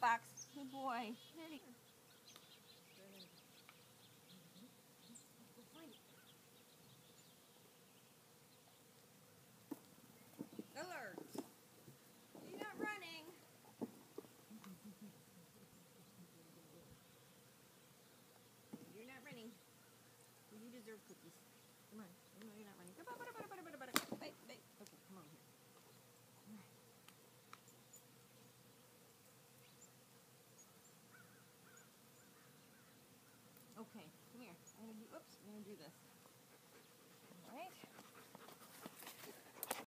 box. Good boy. Ready. Alert. You're not running. You're not running. You deserve cookies. Come on. No, you're not running. Wait. Okay, come on here. All right. Okay, come here. I'm gonna do this.